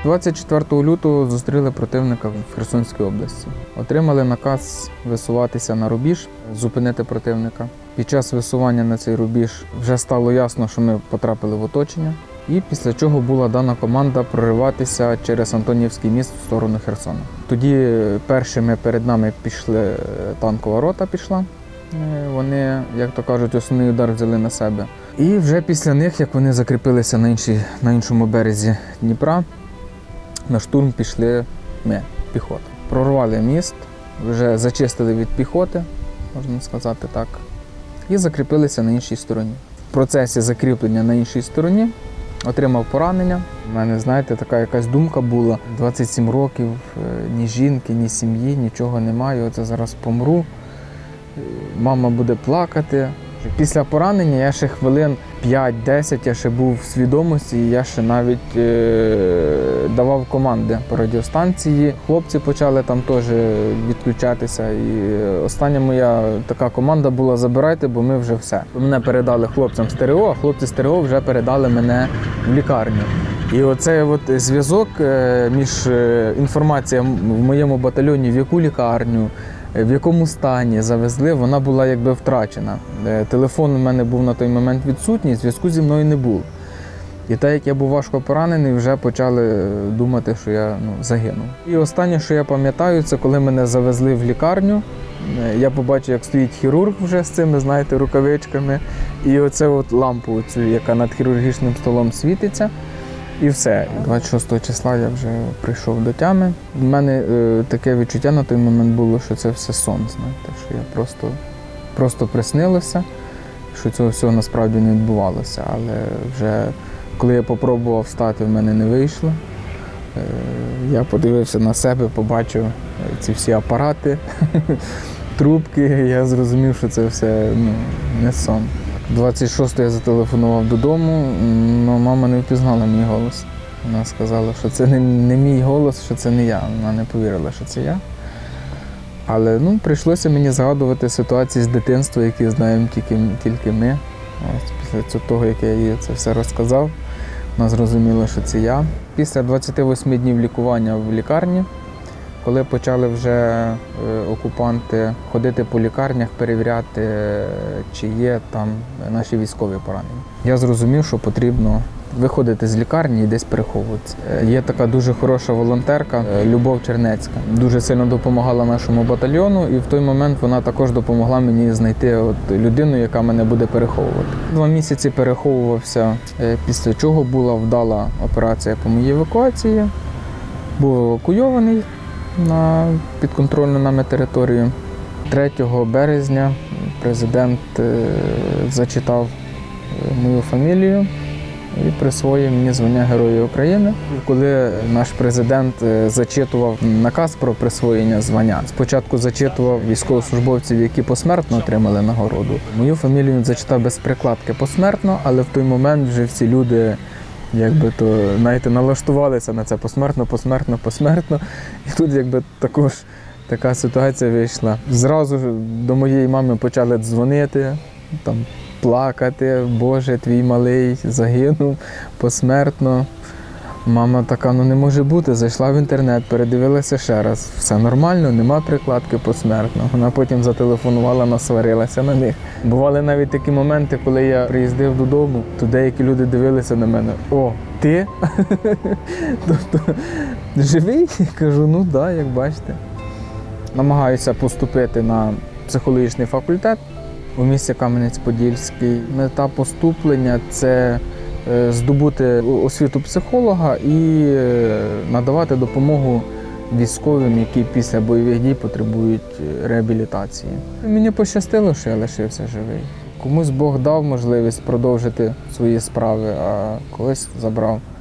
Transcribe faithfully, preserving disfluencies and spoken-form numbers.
двадцять четвертого лютого зустріли противника в Херсонській області. Отримали наказ висуватися на рубіж, зупинити противника. Під час висування на цей рубіж вже стало ясно, що ми потрапили в оточення. І після чого була дана команда прориватися через Антонівський міст в сторону Херсона. Тоді першими перед нами пішли, танкова рота пішла. Вони, як то кажуть, основний удар взяли на себе. І вже після них, як вони закріпилися на, іншій, на іншому березі Дніпра, на штурм пішли ми, піхота. Прорвали міст, вже зачистили від піхоти, можна сказати так, і закріпилися на іншій стороні. В процесі закріплення на іншій стороні отримав поранення. У мене, знаєте, така якась думка була. двадцять сім років, ні жінки, ні сім'ї, нічого немає. Оце зараз помру. Мама буде плакати. Після поранення я ще хвилин п'ять-десять я ще був в свідомості, і я ще навіть е давав команди по радіостанції. Хлопці почали там теж відключатися. І остання моя така команда була «забирайте, бо ми вже все». Мене передали хлопцям з ТРО, а хлопці з ТРО вже передали мене в лікарню. І оцей от зв'язок між інформацією в моєму батальйоні, в яку лікарню, в якому стані завезли, вона була якби втрачена. Телефон у мене був на той момент відсутній, зв'язку зі мною не було. І так як я був важко поранений, вже почали думати, що я ну, загинув. І останнє, що я пам'ятаю, це коли мене завезли в лікарню. Я побачив, як стоїть хірург вже з цими, знаєте, рукавичками. І оце от лампу, цю, яка над хірургічним столом світиться. І все. двадцять шостого числа я вже прийшов до тями. У мене е, таке відчуття на той момент було, що це все сон, знаєте, що я просто, просто приснилося, що цього всього насправді не відбувалося. Але вже коли я спробував встати, в мене не вийшло. Е, я подивився на себе, побачив ці всі апарати, трубки, я зрозумів, що це все ну, не сон. двадцять шостого я зателефонував додому, але мама не впізнала мій голос. Вона сказала, що це не, не мій голос, що це не я. Вона не повірила, що це я. Але ну, прийшлося мені згадувати ситуації з дитинства, які знаємо тільки, тільки ми. Ось, після того, як я їй це все розказав, вона зрозуміла, що це я. Після двадцяти восьми днів лікування в лікарні, коли почали вже окупанти ходити по лікарнях, перевіряти, чи є там наші військові поранені, я зрозумів, що потрібно виходити з лікарні і десь переховуватися. Є така дуже хороша волонтерка Любов Чернецька. Дуже сильно допомагала нашому батальйону, і в той момент вона також допомогла мені знайти от людину, яка мене буде переховувати. Два місяці переховувався, після чого була вдала операція по моїй евакуації. Був евакуйований на підконтрольну нами територію. третього березня президент зачитав мою фамілію і присвоїв мені звання Героя України. Коли наш президент зачитував наказ про присвоєння звання, спочатку зачитував військовослужбовців, які посмертно отримали нагороду. Мою фамілію він зачитав без прикладки посмертно, але в той момент вже всі люди якби то, знаєте, налаштувалися на це посмертно, посмертно, посмертно. І тут якби також така ситуація вийшла. Зразу до моєї мами почали дзвонити, там, плакати: «Боже, твій малий загинув посмертно». Мама така: «Ну не може бути». Зайшла в інтернет, передивилася ще раз. Все нормально, нема прикладки посмертно. Вона потім зателефонувала, насварилася на них. Бували навіть такі моменти, коли я приїздив додому, то деякі люди дивилися на мене: «О, ти? Тобто, живий?» Кажу: «Ну так, як бачите». Намагаюся поступити на психологічний факультет у місті Кам'янець-Подільський. Мета поступлення – це здобути освіту психолога і надавати допомогу військовим, які після бойових дій потребують реабілітації. Мені пощастило, що я лишився живий. Комусь Бог дав можливість продовжити свої справи, а когось забрав.